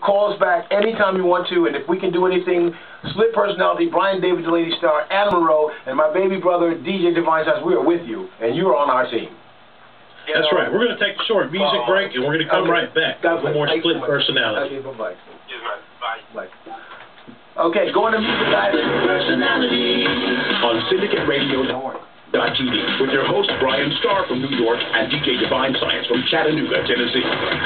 Call us back anytime you want to, and if we can do anything, Split Personality, Brian David, the Lady Star, Adam Monroe, and my baby brother, DJ Divine Size, we are with you, and you are on our team. That's right. We're going to take a short music break, and we're going to come right back with more Split Personality. Okay, bye-bye. Bye. Okay, go on to music, guys. Personality on SyndicateRadio.tv with your host, Brian Starr from New York, and DJ Divine Science from Chattanooga, Tennessee.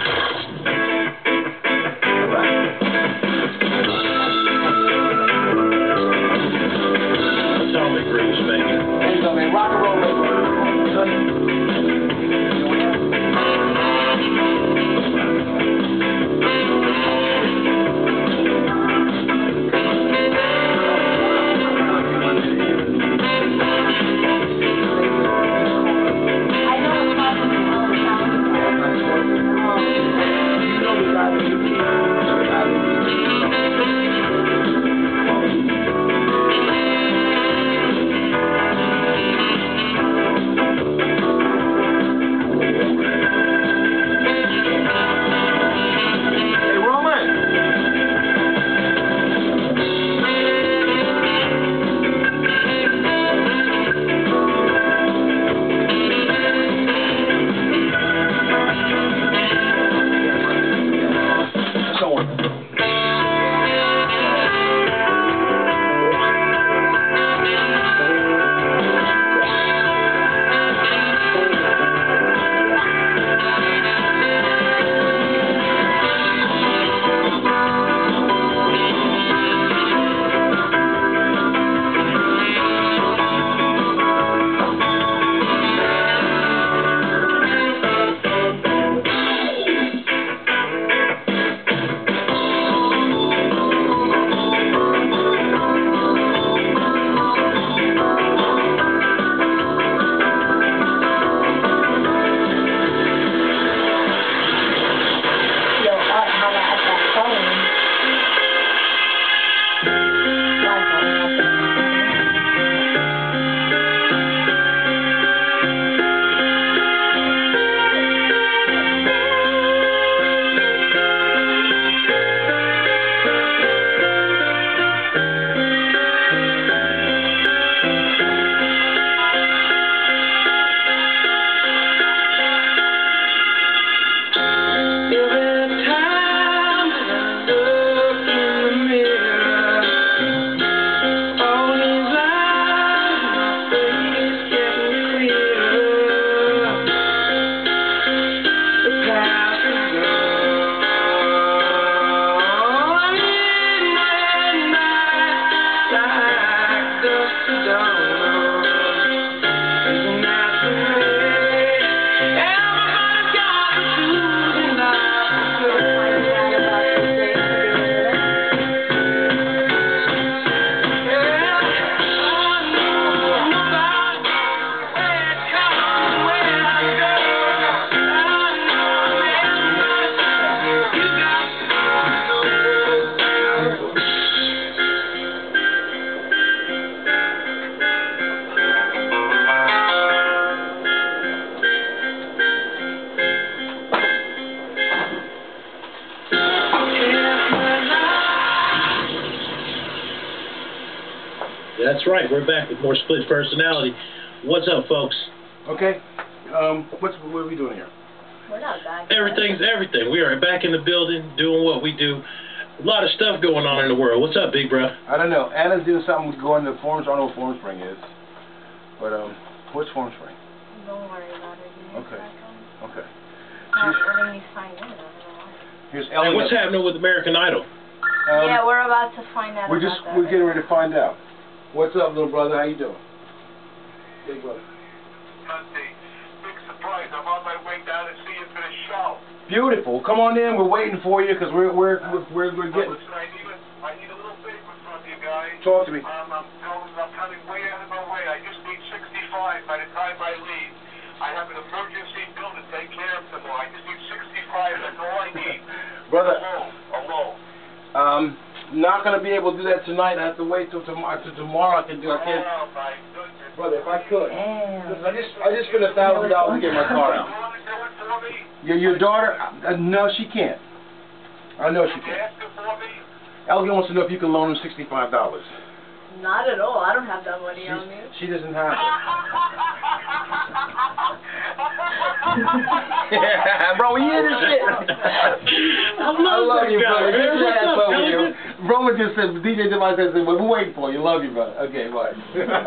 Atomic Grooves, baby. There you go, man. Rock and roll, baby. That's right. We're back with more Split Personality. What's up, folks? Okay. What are we doing here? We're not back. Everything's everything. We are back in the building doing what we do. A lot of stuff going on in the world. What's up, big bro? I don't know. Anna's doing something with going to Forms. I don't know what Form Spring is. But, what's Form Spring? Don't worry about it. Okay. Okay. Not letting me sign in. I don't know. Here's Hey, Ellen. what's happening with American Idol? Yeah, we're about to find out. We're getting ready to find out. What's up, little brother? How you doing? Big brother. Sunday. Big surprise. I'm on my way down to see you for the show. Beautiful. Come on in. We're waiting for you because we're getting. Listen, I need a little favor from you guys. Talk to me. I'm coming way out of my way. I just need 65 by the time I leave. I have an emergency bill to take care of tomorrow. I just need 65. That's all I need. Brother. Alone. Not gonna be able to do that tonight. I have to wait till tomorrow. I can do. I can't. Oh my goodness. Brother, if I could. Listen, I just spent $1,000 to get my car out. You want to do it for me? Your daughter? No, she can't. I know she You can. asking for me? Elgin wants to know if you can loan him $65. Not at all. I don't have that money on me. She doesn't have it. Bro, you hear this shit? I I love you, this guy, brother. man. Get your What's ass up, over here. Pelican? Roman just said, DJ Device said, well, we're waiting for you. Love you, brother. Okay, bye.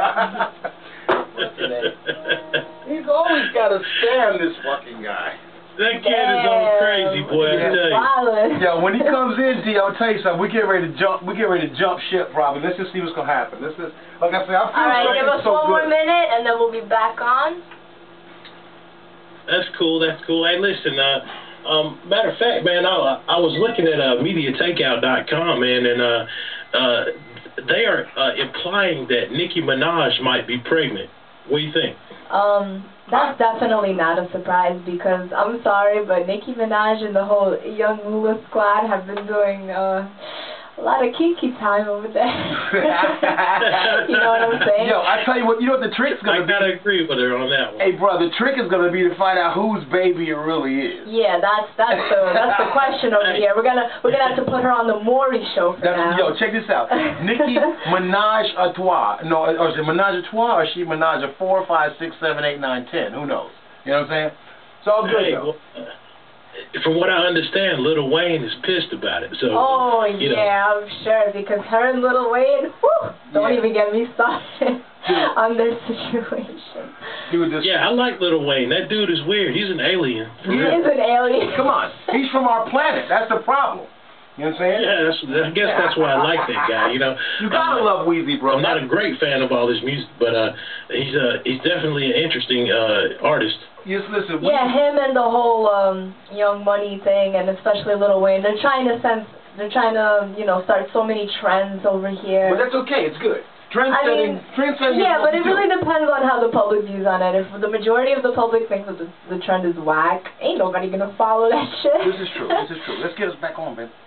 He's always got to stand this fucking guy. That kid is on crazy, boy. I tell you. Violent. Yeah, when he comes in, G, I'll tell you something. We get ready to jump. We get ready to jump ship, probably. Let's just see what's gonna happen. Let's just, like I said, I feel Alright, give us so one more good. minute and then we'll be back on. That's cool. That's cool. Hey, listen. Matter of fact, man, I was looking at MediaTakeout.com, man, and they are implying that Nicki Minaj might be pregnant. What do you think? That's definitely not a surprise because I'm sorry, but Nicki Minaj and the whole Young Moolah squad have been doing a lot of kiki time over there. You know what I'm saying? Yo, I tell you what. You know what the trick's gonna be? I gotta agree with her on that one. Hey, bro, the trick is gonna be to find out whose baby it really is. Yeah, that's the question over here. We're gonna have to put her on the Maury show for now. Yo, check this out. Nicki Minaj a trois. No, or is it Minaj a trois or is she Minaj a 4, 5, 6, 7, 8, 9, 10? Who knows? You know what I'm saying? It's all good, Hey, though. well, from what I understand, Lil Wayne is pissed about it. So, Oh, you know. yeah, I'm sure, because her and Lil Wayne, whew, don't even get me started on their situation. Dude, this, Yeah, I like Lil Wayne. That dude is weird. He's an alien. For He real. is an alien. Come on. He's from our planet. That's the problem. You know what I'm saying? Yeah, I guess that's why I like that guy. You know, You gotta love Weezy, bro. I'm not a great fan of all his music, but he's definitely an interesting artist. Just listen. Yeah, him and the whole Young Money thing, and especially Lil Wayne, they're trying to start so many trends over here. But that's okay. It's good. Trendsetting. Trendsetting. Yeah, is what but it we do. really depends on how the public views on it. If the majority of the public thinks that the trend is whack, ain't nobody gonna follow that shit. This is true. This is true. Let's get us back on, man.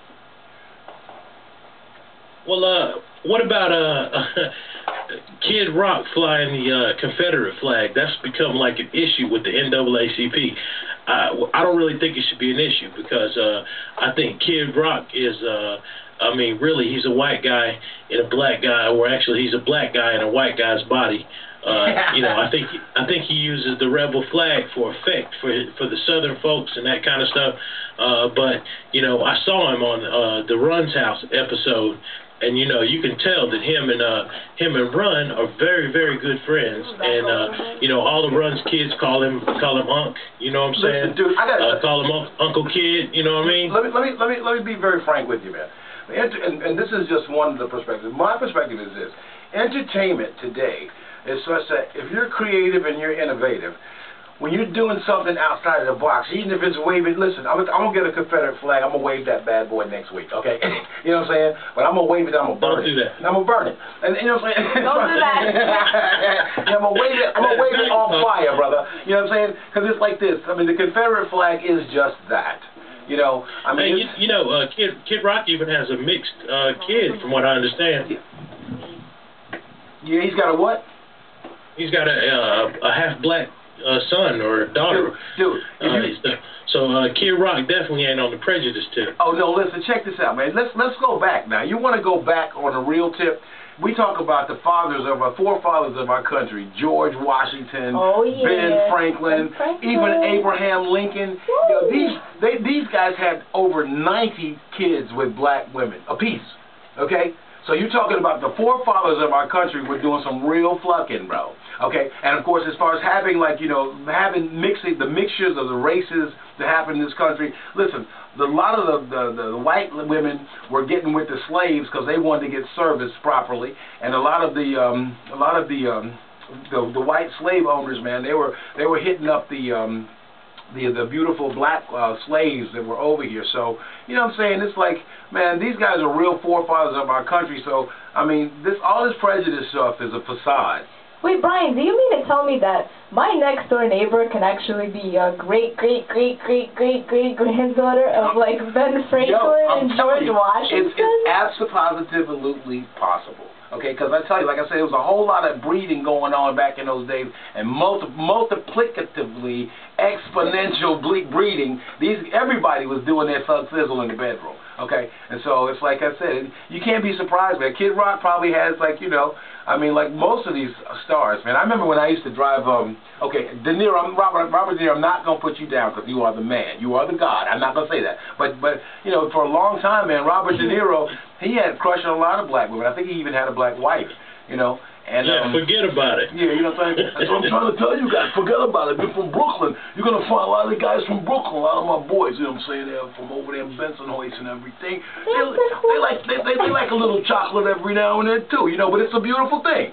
Well, what about Kid Rock flying the Confederate flag? That's become like an issue with the NAACP. I don't really think it should be an issue because I think Kid Rock is, really he's a white guy in a black guy, or actually he's a black guy in a white guy's body. I think he uses the rebel flag for effect for the Southern folks and that kind of stuff. But I saw him on the Run's House episode. And you can tell that him and Run are very, very good friends. And all the Run's kids call him Unc. You know what I'm saying? Listen, dude, I gotta call him Uncle Kid. You know what I mean? Let me be very frank with you, man. And this is just one of the perspectives. My perspective is this: entertainment today is such that if you're creative and you're innovative, when you're doing something outside of the box, even if it's waving, listen, I'm going to get a Confederate flag, I'm going to wave that bad boy next week, okay? You know what I'm saying? But I'm going to wave it, I'm going to burn it. Don't do that. I'm going to burn it. And you know what I'm saying? Don't do that. Yeah, I'm going to wave it on fire, brother. You know what I'm saying? Because it's like this. I mean, the Confederate flag is just that. Kid Rock even has a mixed kid, from what I understand. Yeah, he's got a what? He's got a half black son or daughter. Dude. Kid Rock definitely ain't on the prejudice tip. Oh no, listen, check this out, man. Let's go back now. You want to go back on a real tip? We talk about the forefathers of our country: George Washington, Ben Franklin, even Abraham Lincoln. These guys had over 90 kids with black women apiece. Okay. So you're talking about the forefathers of our country were doing some real fucking, bro. Okay, and of course, as far as having the mixtures of the races that happen in this country, listen, a lot of the white women were getting with the slaves because they wanted to get serviced properly, and a lot of the white slave owners, man, they were hitting up the beautiful black slaves that were over here. So, you know what I'm saying? It's like, man, these guys are real forefathers of our country. So, I mean, all this prejudice stuff is a facade. Wait, Brian, do you mean to tell me that my next door neighbor can actually be a great-great-great-great-great-great-granddaughter of, like, Ben Franklin and George Washington? It's absolutely possible. Okay, because I tell you, like I said, there was a whole lot of breeding going on back in those days, and multiplicatively exponential breeding. Everybody was doing their thug sizzle in the bedroom. Okay, and so it's like I said, you can't be surprised, man. Kid Rock probably has, like, you know, I mean, like most of these stars, man. I remember when I used to drive, okay, De Niro, Robert De Niro, I'm not going to put you down because you are the man. You are the God. I'm not going to say that. But you know, for a long time, man, Robert De Niro, he had a crush on a lot of black women. I think he even had a black wife, you know. And, yeah, forget about it. Yeah, you know what I'm saying? That's what I'm trying to tell you guys. Forget about it. If you're from Brooklyn, you're going to find a lot of the guys from Brooklyn, a lot of my boys, you know what I'm saying? They're from over there in Bensonhurst and everything. They like a little chocolate every now and then, too, you know, but it's a beautiful thing.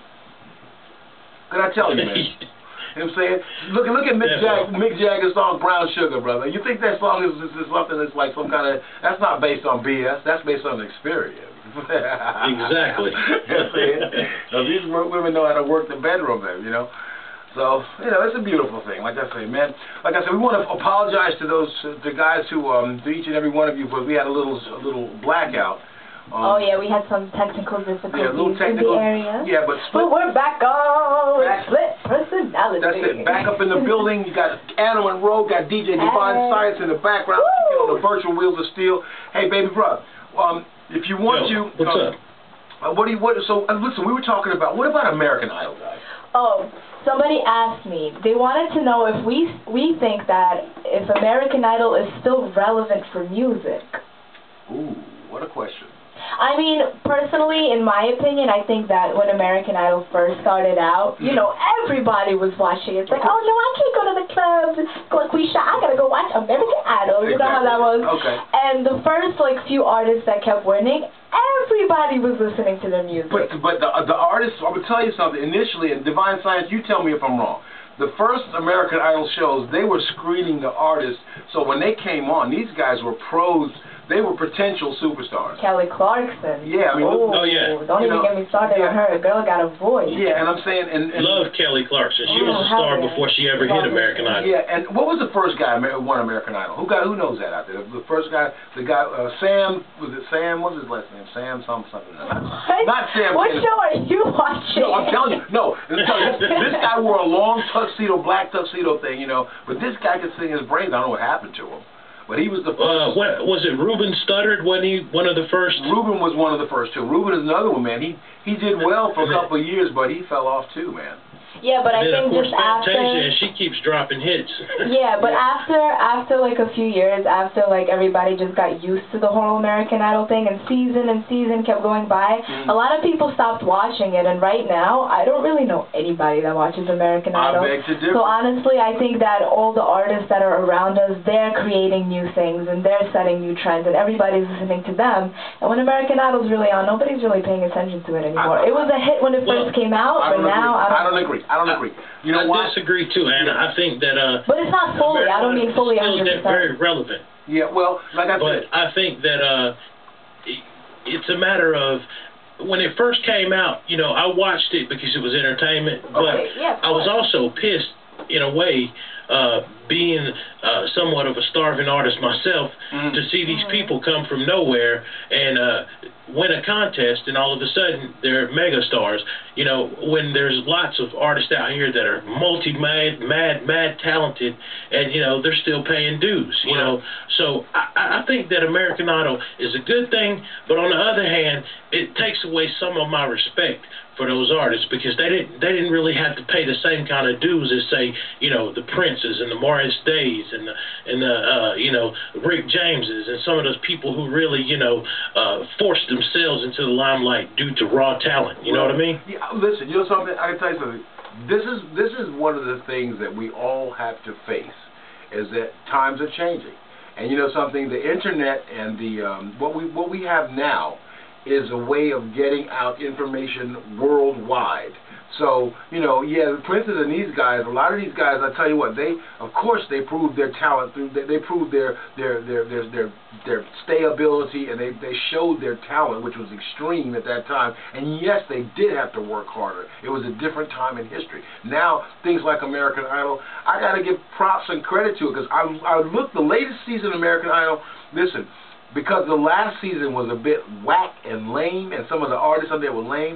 Can I tell you, man? You know what I'm saying? Look at Mick Jagger's song Brown Sugar, brother. You think that song is something that's like some kind of, that's not based on BS, that's based on experience. Exactly. Now, these women know how to work the bedroom there, you know. So, you know, it's a beautiful thing. Like I say, man. Like I said, we want to apologize to the guys who, to each and every one of you, but we had a little blackout. Oh yeah, we had some technical difficulties in the area. Yeah, but we're back on Split Personality. That's it. Back up in the building. You got Adam and Roe, got DJ Divine Science in the background, kicking on the virtual wheels of steel. Hey, baby brother, if you want to, what's up? So listen, we were talking about, what about American Idol, guys? Oh, somebody asked me. They wanted to know if we think that if American Idol is still relevant for music. Ooh, what a question. I mean, personally, in my opinion, I think that when American Idol first started out, you know, everybody was watching. It's like, oh, no, I can't go to the club, Quisha, I gotta go watch American Idol. You know how that was? Okay. And the first, like, few artists that kept winning, everybody was listening to their music. But the artists, I would tell you something, initially, in Divine Science, you tell me if I'm wrong. The first American Idol shows, they were screening the artists, so when they came on, these guys were pros. They were potential superstars. Kelly Clarkson. Yeah, I mean, yeah. Don't even get me started on her. The girl got a voice. Yeah, and I'm saying, and love Kelly Clarkson. She was a star before she ever hit American Idol. Yeah, and what was the first guy who won American Idol? Who knows that out there? The first guy, Sam. Was it Sam? What was his last name? Sam something. Not Sam. What show are you watching? No, I'm telling you. No, this guy wore a long tuxedo, black tuxedo thing, you know. But this guy could sing his brains. I don't know what happened to him. But he was the first. What was it? Ruben Studdard? Wasn't he one of the first? Ruben was one of the first too. Ruben is another one, man. He did well for a couple of years, but he fell off too, man. Yeah, but I think just after. And she keeps dropping hits. Yeah, but after like a few years, after like everybody just got used to the whole American Idol thing, and season kept going by, a lot of people stopped watching it, and right now I don't really know anybody that watches American Idol. I beg to differ. So honestly, I think that all the artists that are around us, they're creating new things and they're setting new trends, and everybody's listening to them. And when American Idol's really on, nobody's really paying attention to it anymore. It was a hit when it first came out, but now I don't agree. I don't agree. You know what? I disagree too, Anna. I think that but it's not fully. I don't mean fully 100%. Still very relevant. Yeah, well, like I said. But I think that it's a matter of when it first came out. You know, I watched it because it was entertainment, but I was also pissed in a way, being somewhat of a starving artist myself, to see these people come from nowhere and win a contest, and all of a sudden they're mega stars. You know, when there's lots of artists out here that are mad talented, and you know they're still paying dues. You know, so I think that American Idol is a good thing, but on the other hand, it takes away some of my respect for those artists, because they didn't really have to pay the same kind of dues as, say, you know, the Princes and the Morris Days and the you know, Rick Jameses and some of those people who really, you know, forced themselves into the limelight due to raw talent. You know what I mean? Yeah, listen, you know something? I can tell you something. This is one of the things that we all have to face, is that times are changing, and you know something? The internet and the what we have now is a way of getting out information worldwide. So, you know, yeah, the Princes and these guys, a lot of these guys, I tell you what, of course they proved their talent through, they proved their stayability, and they showed their talent, which was extreme at that time. And yes, they did have to work harder. It was a different time in history. Now, things like American Idol, I got to give props and credit to it, because I looked, the latest season of American Idol, listen, because the last season was a bit whack and lame, and some of the artists on there were lame,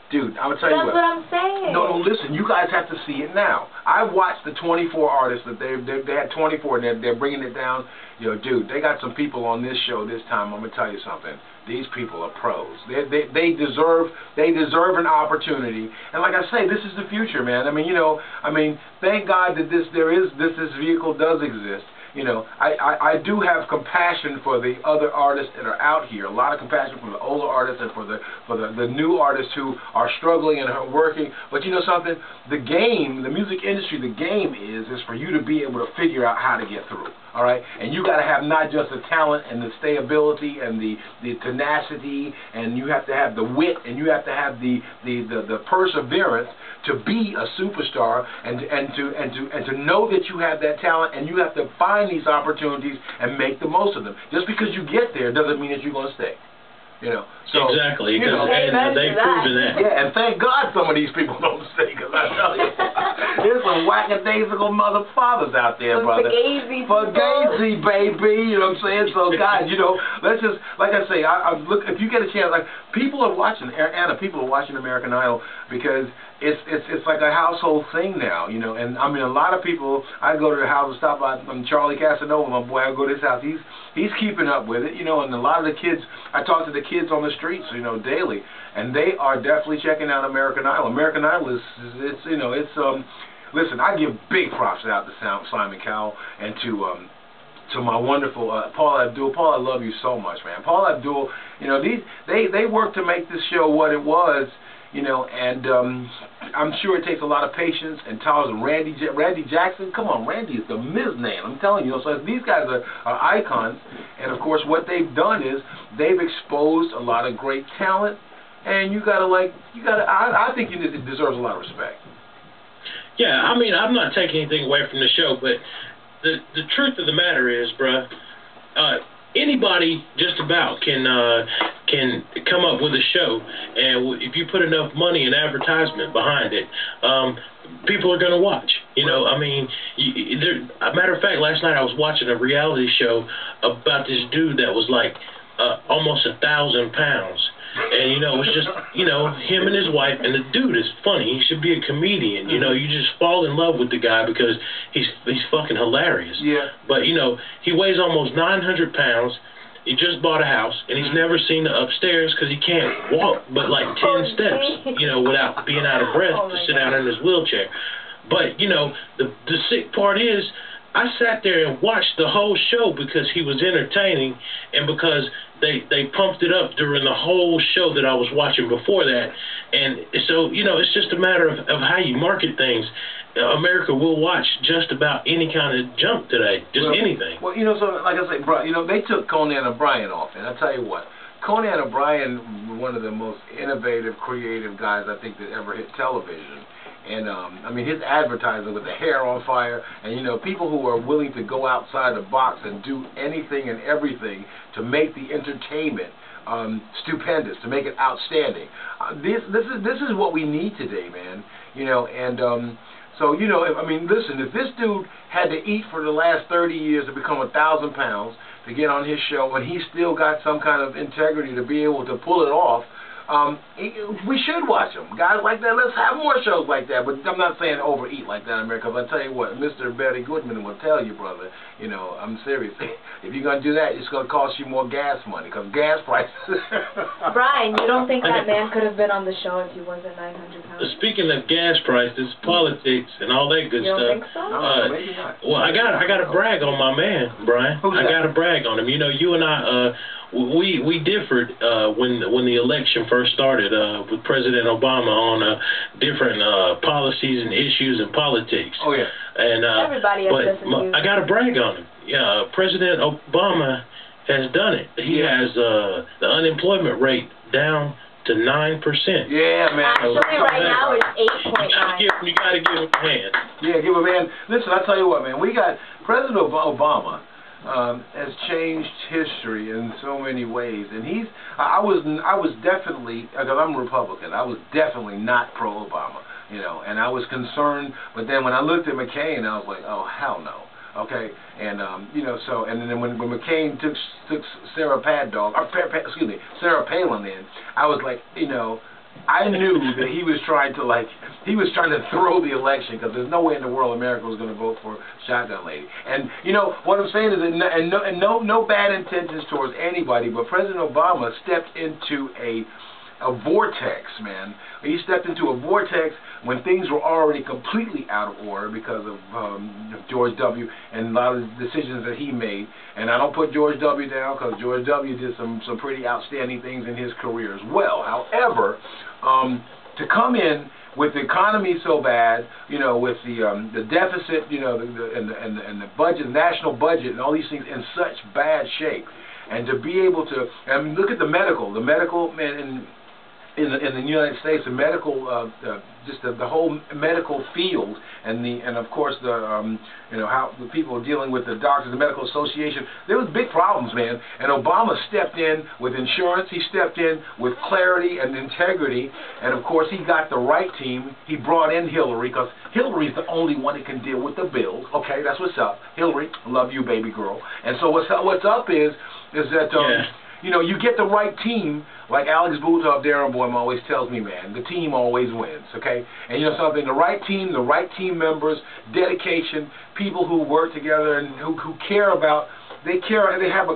Dude, I'm going to tell you what. That's what I'm saying. No, listen, you guys have to see it now. I watched the 24 artists that they had 24 and they're bringing it down. You know, dude, they got some people on this show this time. I'm going to tell you something. These people are pros. They deserve an opportunity. And like I say, this is the future, man. I mean, you know, thank God that this vehicle does exist. You know, I do have compassion for the other artists that are out here. A lot of compassion for the older artists and for the new artists who are struggling and are working. But you know something? The game, the music industry, the game is for you to be able to figure out how to get through. All right, and you got to have not just the talent and the stability and the tenacity, and you have to have the wit, and you have to have the perseverance to be a superstar, and to know that you have that talent, and you have to find these opportunities and make the most of them. Just because you get there doesn't mean that you're going to stay. You know, so exactly, you know, and they've proven that. Yeah, and thank God some of these people don't stay, because I tell you, there's some whack-a-daisical mother fathers out there, brother. Fugazi, baby, you know what I'm saying? So, guys, you know, let's just, like I say, I look, if you get a chance, like, people are watching, Anna, people are watching American Idol because it's like a household thing now, you know, and I mean, a lot of people, I go to the house and stop by, Charlie Casanova, my boy, I go to his house, he's keeping up with it, you know, and a lot of the kids, I talk to the kids on the streets, you know, daily, and they are definitely checking out American Idol. American Idol it's you know, it's, listen, I give big props out to Simon Cowell and to my wonderful Paula Abdul. Paula, I love you so much, man. Paula Abdul, you know, they worked to make this show what it was, you know, and I'm sure it takes a lot of patience and tolerance. Randy Jackson, come on, Randy is the Miz name. I'm telling you. So these guys are icons, and of course, what they've done is they've exposed a lot of great talent, and I think it deserves a lot of respect. Yeah, I mean, I'm not taking anything away from the show, but the truth of the matter is, bruh, anybody just about can come up with a show, and if you put enough money and advertisement behind it, people are going to watch. You know, I mean, a matter of fact, last night I was watching a reality show about this dude that was like almost 1,000 pounds. And, you know, it was just, you know, him and his wife, and the dude is funny. He should be a comedian. You know, you just fall in love with the guy because he's fucking hilarious. Yeah. But, you know, he weighs almost 900 pounds. He just bought a house, and he's never seen the upstairs because he can't walk but like 10 steps, you know, without being out of breath to sit down in his wheelchair. But, you know, the sick part is, I sat there and watched the whole show because he was entertaining and because they pumped it up during the whole show that I was watching before that. And so, you know, it's just a matter of how you market things. America will watch just about any kind of junk today, anything. Well, you know, so like I say, bro, you know, they took Conan O'Brien off, and I tell you what, Conan O'Brien, one of the most innovative, creative guys I think that ever hit television. And, I mean, his advertising with the hair on fire, and, you know, people who are willing to go outside the box and do anything and everything to make the entertainment stupendous, to make it outstanding. This is what we need today, man. You know, and so, you know, I mean, listen, if this dude had to eat for the last 30 years to become 1,000 pounds to get on his show, and he still got some kind of integrity to be able to pull it off, we should watch them. Guys like that, let's have more shows like that. But I'm not saying overeat like that in America, because I tell you what, Mr. Betty Goodman will tell you, brother, you know, I'm serious. If you're going to do that, it's going to cost you more gas money, because gas prices. Brian, you don't think that man could have been on the show if he wasn't 900 pounds? Speaking of gas prices, politics, and all that good stuff. You don't think so? No, maybe not. Well, I got to brag on my man, Brian. I got to brag on him. You know, you and I, we differed when the election first started with President Obama on different policies and issues and politics. Oh yeah. And everybody has listened to you. I got to brag on him. Yeah, President Obama has done it. He has the unemployment rate down to 9%. Yeah, man. Actually, right now it's 8.9. You got to give him a hand. Yeah, give him a hand. Listen, I tell you what, man. We got President Obama. Has changed history in so many ways, and I was definitely, because I'm a Republican, I was definitely not pro-Obama, you know, and I was concerned, but then when I looked at McCain, I was like, oh, hell no, okay, and, you know, so, and then when McCain took Sarah Palin in, I was like, you know, I knew that he was trying to throw the election, because there's no way in the world America was going to vote for Shotgun Lady. And you know what I'm saying is that no bad intentions towards anybody, but President Obama stepped into a vortex, man. He stepped into a vortex when things were already completely out of order because of George W. and a lot of the decisions that he made. And I don't put George W. down, because George W. did some pretty outstanding things in his career as well. However, to come in with the economy so bad, you know, with the deficit, you know, and the budget, the national budget, and all these things in such bad shape, and to be able to, I mean, look at the medical man in the United States, the medical, just the whole medical field, and of course the you know, how the people are dealing with the doctors, the medical association. There was big problems, man. And Obama stepped in with insurance. He stepped in with clarity and integrity, and of course he got the right team. He brought in Hillary, because Hillary's the only one that can deal with the bills. Okay, that's what's up. Hillary, love you, baby girl. And so what's up is that you know, you get the right team, like Alex Booth up there, Boy always tells me, man, the team always wins, okay? And you know something, the right team members, dedication, people who work together and who care about, they have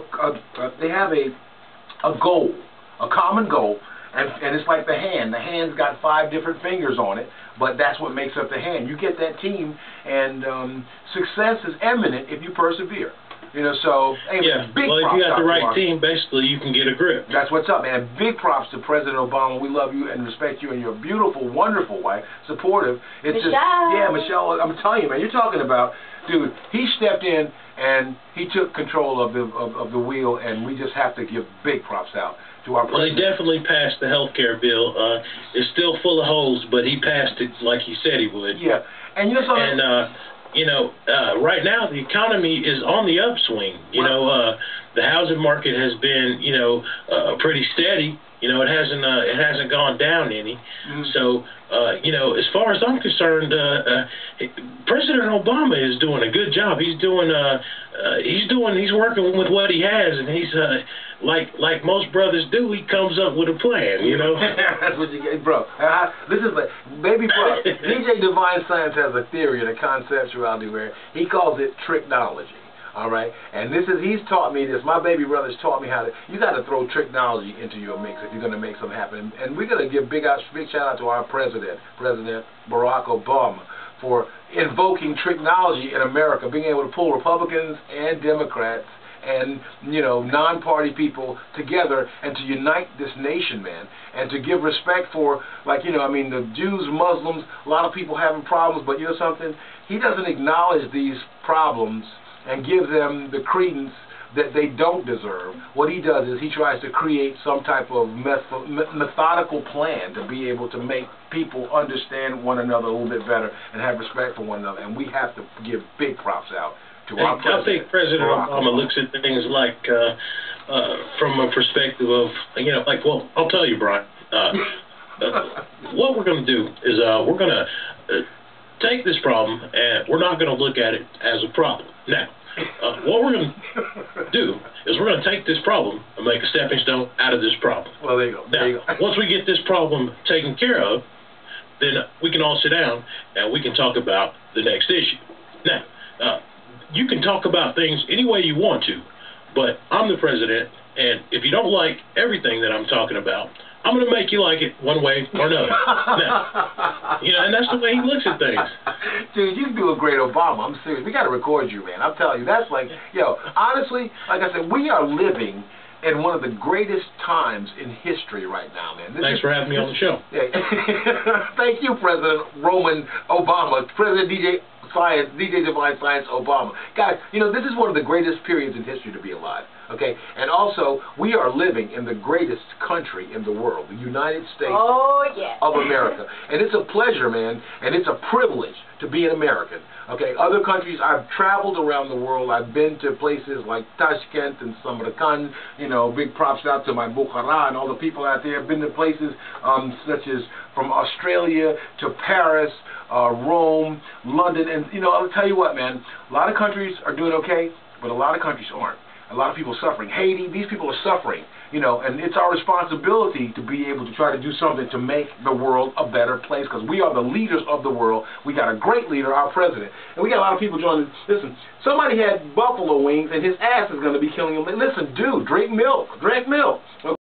a goal, a common goal, and it's like the hand. The hand's got 5 different fingers on it, but that's what makes up the hand. You get that team, and success is imminent if you persevere. You know, so hey, big well, props if you got the right to team, basically you can get a grip. That's what's up, man. Big props to President Obama. We love you and respect you and your beautiful, wonderful wife, supportive. It's Michelle. Just, Michelle. I'm telling you, man. You're talking about, dude. He stepped in and he took control of the wheel, and we just have to give big props out to our president. Well, he definitely passed the health care bill. It's still full of holes, but he passed it like he said he would. Yeah, and you know something. And you know, right now the economy is on the upswing. You know, the housing market has been, you know, pretty steady. You know, it hasn't gone down any. Mm-hmm. So, you know, as far as I'm concerned, President Obama is doing a good job. He's working with what he has, and he's like most brothers do. He comes up with a plan. You know. That's what you get, bro. This is like, baby, bro. DJ Divine Science has a theory and a conceptuality where he calls it tricknology. All right, and he's taught me this. My baby brother's taught me how to. You got to throw tricknology into your mix if you're going to make something happen. And we're going to give big shout out to our President Barack Obama, for invoking tricknology in America, being able to pull Republicans and Democrats and, you know, non-party people together and to unite this nation, man, and to give respect for, like, you know, I mean, the Jews, Muslims, a lot of people having problems, but you know something? He doesn't acknowledge these problems and give them the credence that they don't deserve. What he does is he tries to create some type of methodical plan to be able to make people understand one another a little bit better and have respect for one another. And we have to give big props out to our president. I think President Obama looks at things like from a perspective of, you know, like, well, I'll tell you, Brian, what we're going to do is we're going to take this problem, and we're not going to look at it as a problem. Now, what we're going to do is we're going to take this problem and make a stepping stone out of this problem. Well, there you go. There you go. Once we get this problem taken care of, then we can all sit down and we can talk about the next issue. Now, you can talk about things any way you want to, but I'm the president, and if you don't like everything that I'm talking about, I'm going to make you like it one way or another. Now, you know, and that's the way he looks at things. Dude, you do a great Obama. I'm serious. We got to record you, man. I'm telling you, that's like, yo, honestly, like I said, we are living in one of the greatest times in history right now, man. Thanks for having me on the show. Yeah. Thank you, President Roman Obama, President DJ Divine Science Obama. Guys, you know, this is one of the greatest periods in history to be alive. Okay, and also, we are living in the greatest country in the world, the United States of America. And it's a pleasure, man, and it's a privilege to be an American. Okay, other countries, I've traveled around the world. I've been to places like Tashkent and Samarkand. You know, big props out to my Bukhara and all the people out there. I've been to places such as from Australia to Paris, Rome, London, and, you know, I'll tell you what, man, a lot of countries are doing okay, but a lot of countries aren't. A lot of people suffering. Haiti, these people are suffering. You know, and it's our responsibility to be able to try to do something to make the world a better place, because we are the leaders of the world. We got a great leader, our president. And we got a lot of people joining. Listen, somebody had buffalo wings, and his ass is going to be killing him. Listen, dude, drink milk. Drink milk. Okay?